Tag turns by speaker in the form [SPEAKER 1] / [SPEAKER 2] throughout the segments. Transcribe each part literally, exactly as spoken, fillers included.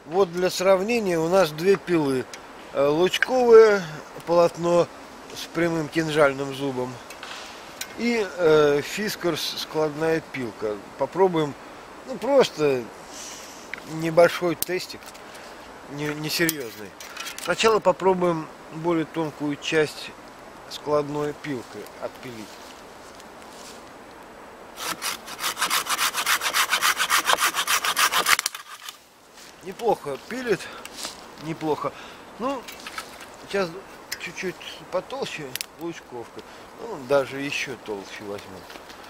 [SPEAKER 1] Вот для сравнения у нас две пилы. Лучковое полотно с прямым кинжальным зубом и э, Fiskars складная пилка. Попробуем, ну просто небольшой тестик, не, не серьезный. Сначала попробуем более тонкую часть складной пилкой отпилить. Неплохо пилит, неплохо. Ну, сейчас чуть-чуть потолще лучковка. Ну, даже еще толще возьму.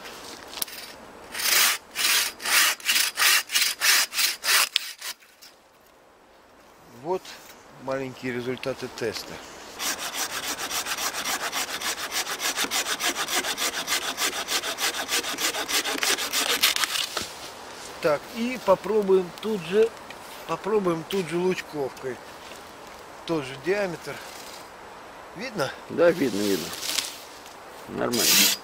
[SPEAKER 1] Вот маленькие результаты теста. Так, и попробуем тут же, попробуем тут же лучковкой. Тот же диаметр. Видно?
[SPEAKER 2] Да, видно, видно. Нормально.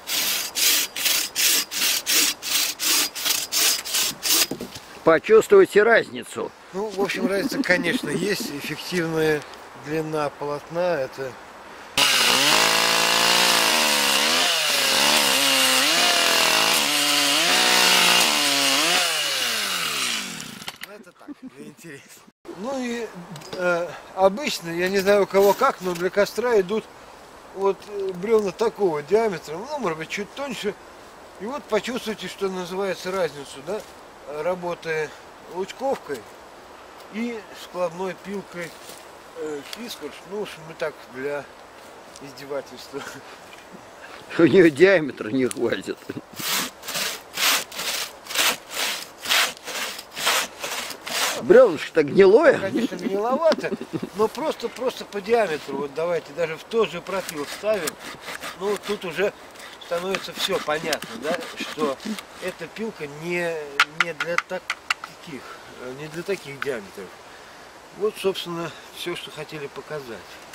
[SPEAKER 2] Почувствуйте разницу.
[SPEAKER 1] Ну, в общем, разница, конечно, есть. Эффективная длина полотна. Это это так, для интереса. Ну и э, обычно, я не знаю у кого как, но для костра идут вот бревна такого диаметра, ну, может быть, чуть тоньше. И вот почувствуйте, что называется, разницу, да, работая лучковкой и складной пилкой э, Fiskars. Ну уж мы так для издевательства.
[SPEAKER 2] У нее диаметра не хватит. Бревнышко-то гнилое.
[SPEAKER 1] Конечно, гниловато, но просто, просто по диаметру. Вот давайте даже в тот же профиль ставим. Ну, тут уже становится все понятно, да, что эта пилка не, не для таких, не для таких диаметров. Вот, собственно, все, что хотели показать.